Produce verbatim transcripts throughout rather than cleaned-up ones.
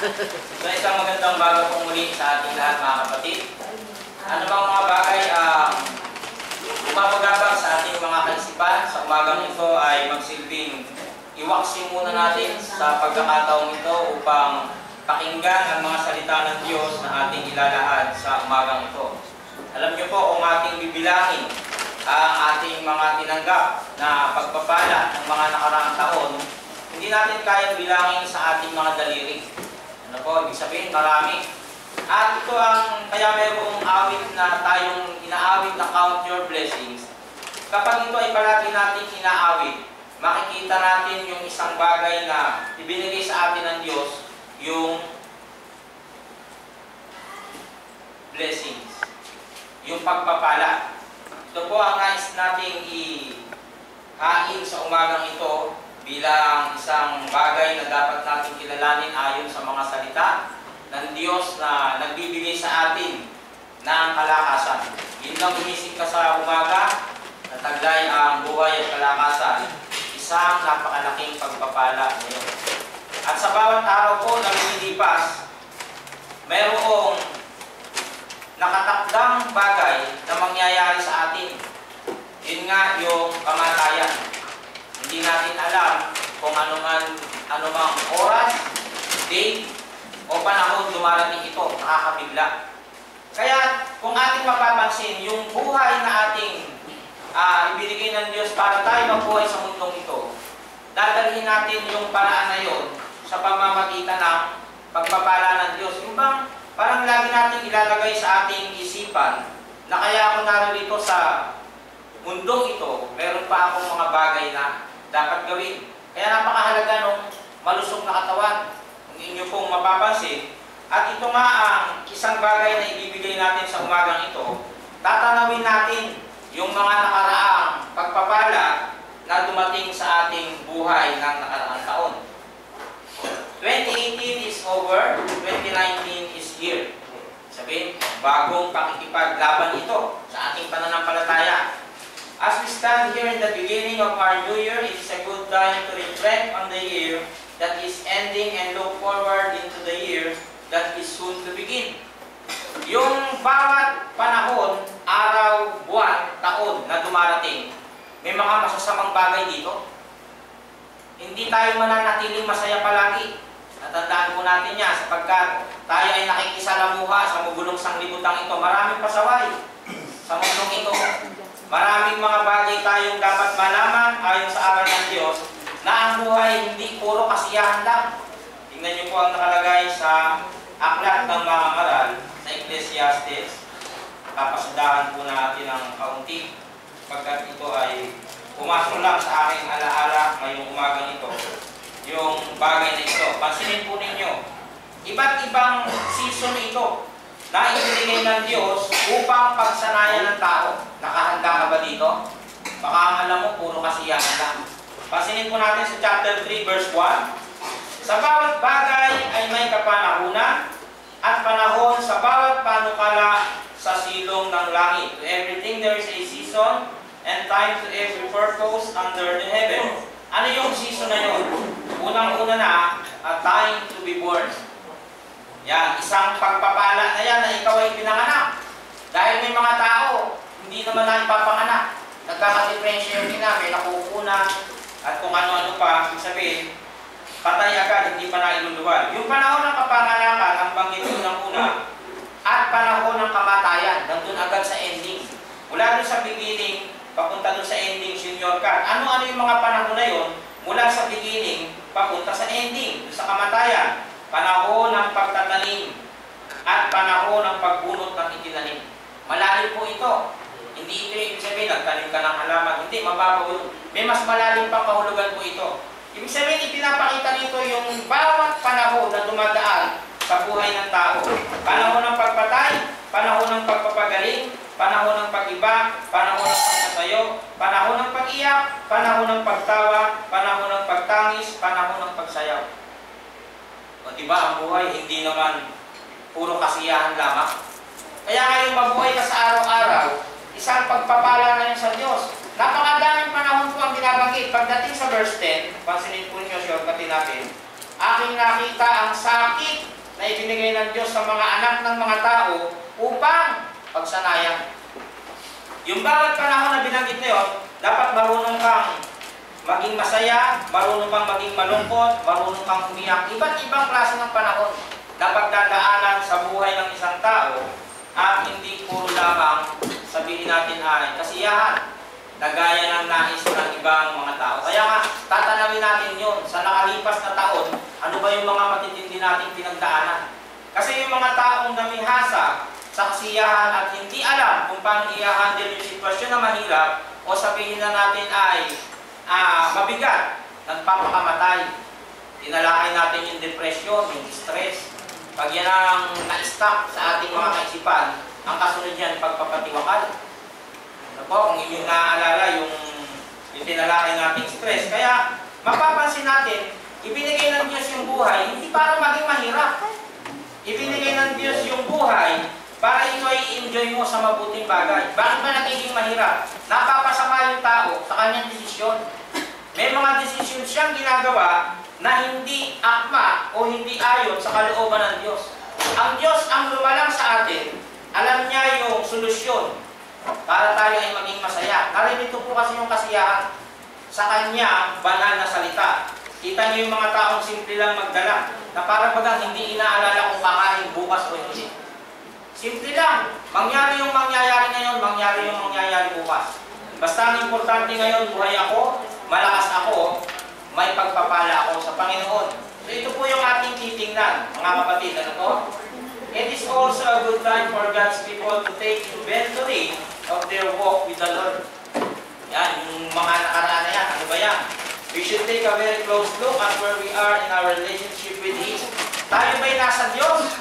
So isang magandang bago po muli sa ating lahat mga kapatid. Ano bang mga bagay ang uh, umapagabag sa ating mga kaisipan sa umagang ito ay magsilbing iwaksi muna natin sa pagkakataong ito upang pakinggan ang mga salita ng Diyos na ating ilalahad sa umagang ito. Alam niyo po kung ating bibilangin ang ating mga tinanggap na pagpapala ng mga nakaraang taon, hindi natin kayang bilangin sa ating mga daliri. Ano po, ibig sabihin, marami. At ito ang, kaya mayroong awit na tayong inaawit na count your blessings. Kapag ito ay palagi natin inaawit, makikita natin yung isang bagay na ibinigay sa atin ng Diyos, yung blessings, yung pagpapala. Ito po ang nais nating i-hain sa umagang ito bilang isang bagay na dapat natin kilalanin ayon sa mga salita ng Diyos na nagbibigay sa atin ng kalakasan. Yun lang gumising ka sa umaga, nataglay ang buhay at kalakasan. Isang napakalaking pagpapala ngayon. At sa bawat araw po na lumilipas, mayroong nakatakdang bagay na mangyayari sa atin. Yun nga yung kamatayan. Hindi natin alam kung anuman, anumang oras, date, o panahon dumarating ito, nakakabigla. Kaya kung ating mapapansin, yung buhay na ating uh, ibinigay ng Diyos para tayo mabuhay sa mundong ito, dadalhin natin yung paraan na yun sa pamamagitan ng pagpapala ng Diyos. Yung bang parang lagi natin ilalagay sa ating isipan na kaya ako narito sa mundong ito, meron pa akong mga bagay na dapat gawin. Kaya napakahalaga nung malusog na katawan, kung inyo pong mapapansin. At ito nga ang isang bagay na ibibigay natin sa umagang ito. Tatanawin natin yung mga nakaraang pagpapala na dumating sa ating buhay ng nakaraang taon. twenty eighteen is over, twenty nineteen is here. Sabihin, bagong pakikipaglaban ito sa ating pananampalataya. As we stand here in the beginning of our new year, it is a good time to reflect on the year that is ending and look forward into the year that is soon to begin. Yung bawat panahon, araw, buwan, taon na dumarating, may mga masasamang bagay dito. Hindi tayo mananatiling masaya palagi. Natandaan po natin yan sapagkat tayo ay nakikisalamuha sa magulong sanglibutang ito. Maraming pasaway sa mundong ito. Maraming mga bagay tayong dapat malaman ayon sa aral ng Diyos na ang buhay hindi puro kasiyahan lang. Tingnan niyo po ang nakalagay sa aklat ng mga maral sa Ecclesiastes. Papasudahan po natin ng kaunti pagkat ito ay pumasok lang sa aking alaala ngayong umagang ito. Yung bagay na ito, pansinin po ninyo, iba't ibang season ito na ibinigay ng Diyos upang pagsanayan ng tao. Nakahanda ka ba dito? Baka ang alam mo, puro kasiyahan lang. Pansinin po natin sa chapter three, verse one. Sa bawat bagay ay may kapanahunan at panahon sa bawat panukala sa silong ng langit. To everything there is a season and time to every purpose under the heaven. Ano yung season na yun? Unang-una na, a time to be born. Yan, isang pagpapala na yan na ikaw ay pinanganak. Dahil may mga tao, hindi naman na ipapanganak. Nagkaka-differentiate na, may nakukunan, at kung ano-ano pa, sabihin, patay agad, hindi pa na iluluwal. Yung panahon ng kapanganakan, ang banggit ng una, at panahon ng kamatayan, nandun agad sa ending. Mula doon sa beginning, papunta doon sa ending, senior ka. Ano-ano yung mga panahon na yun, mula sa beginning, papunta sa ending, sa kamatayan. Panahon ng pagtatanim at panahon ng pagbunot ng itinanim. Malalim po ito. Hindi ito ibig sabihin, nagtanim ka ng halaman. Hindi, mababaw. May mas malalim pang kahulugan po ito. Ibig sabihin, ipinapakita nito yung bawat panahon na dumadaan sa buhay ng tao. Panahon ng pagpatay, panahon ng pagpapagaling, panahon ng pag-iba, panahon ng pagsasayo, panahon ng pag-iyak, panahon ng pagtawa, panahon ng pagtangis, panahon ng pagsayaw. O diba, ang buhay hindi naman puro kasiyahan lamang. Kaya ngayon mabuhay ka sa araw-araw, isang pagpapala na yun sa Diyos. Napakadaming panahon po ang binabanggit. Pagdating sa verse ten, pansinin po ninyo, shortcutin natin, aking nakita ang sakit na ibinigay ng Diyos sa mga anak ng mga tao upang pagsanayan. Yung bawat panahon na binanggit na yun, dapat marunong kang maging masaya, marunong kang maging malungkot, marunong kang umiyak. Iba't ibang klase ng panahon dapat dadaanan sa buhay ng isang tao at hindi puro lamang sabihin natin ay kasiyahan na gaya ng nais ng ibang mga tao. Kaya nga, tatanawin natin yun sa nakalipas na taon, ano ba yung mga matitindi nating pinagdaanan. Kasi yung mga taong namihasa sa kasiyahan at hindi alam kung paano i-handle yung sitwasyon na mahirap o sabihin na natin ay ah, mabigat, nagpapakamatay. Tinalakay natin yung depression, yung stress. Pag yan ang na-stuck sa ating mga kaisipan, ang kasunod yan, pagpapatiwakal. Ano po, kung inyong naaalala yung, yung tinalakay nating stress. Kaya, mapapansin natin, ibinigay ng Diyos yung buhay, hindi para maging mahirap. Ibinigay ng Diyos yung buhay para ito ay enjoy mo sa mabuting bagay. Bakit ba nagiging mahirap? Napapasama yung tao sa kanyang desisyon. May mga desisyon siyang ginagawa na hindi akma o hindi ayon sa kalooban ng Diyos. Ang Diyos ang lumalang sa atin, alam niya yung solusyon para tayo ay maging masaya. Narinito po kasi yung kasiyahan sa kanya banal na salita. Kita niyo yung mga taong simple lang magdala na parang bagang hindi inaalala kung kakain bukas o hindi. Simple lang. Mangyari yung mangyayari ngayon, mangyari yung mangyayari bukas. Basta ang importante ngayon, buhay ako, malakas ako, may pagpapala ako sa Panginoon. So ito po yung ating titingnan, mga kapatid. Ano po? It is also a good time for God's people to take inventory of their walk with the Lord. Yan, yung mga nakaraan na yan. Ano ba yan? We should take a very close look at where we are in our relationship with Him. Tayo ba'y nasa Diyos?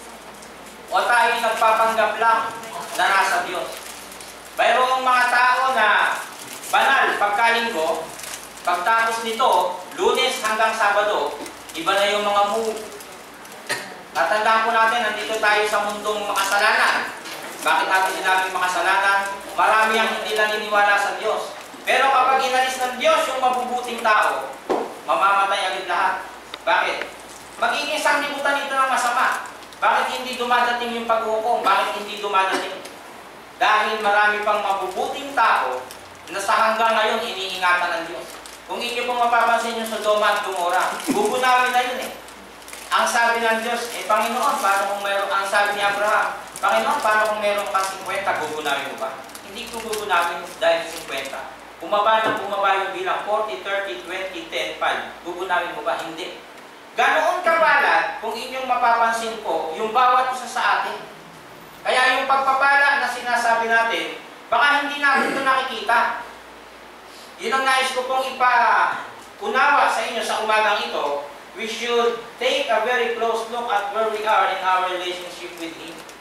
O tayo nagpapanggap lang na nasa Diyos? Mayroong mga tao na banal pagkalinggo, pagtapos nito, Lunes hanggang Sabado, iba na yung mga move. Tatandaan po natin, nandito tayo sa mundong makasalanan. Bakit natin sinabing makasalanan? Marami ang hindi naniniwala sa Diyos. Pero kapag inalis ng Diyos yung mabubuting tao, mamamatay agad lahat. Bakit? Magiging sanglibutan ito ng masama. Bakit hindi dumadating yung paghukom? Bakit hindi dumadating? Dahil marami pang mabubuting tao na sa hanggang ngayon iniingatan ng Diyos. Kung inyo pong mapapansin yung Sodoma at Gomora, bugunawin na yun eh. Ang sabi ng Diyos, eh Panginoon, paano kung mayroon, ang sabi ni Abraham, Panginoon, paano kung mayroon kang fifty, gugunawin mo ba? Hindi ko gugunawin dahil fifty. Bumaba na bumaba yung bilang forty, thirty, twenty, ten, five. Gugunawin mo ba? Hindi. Ganoon kabalat kung inyong mapapansin po yung bawat isa sa atin. Kaya yung pagpapala na sinasabi natin, baka hindi natin ito nakikita. Yun ang nais ko pong ipa-unawa sa inyo sa umagang ito. We should take a very close look at where we are in our relationship with Him.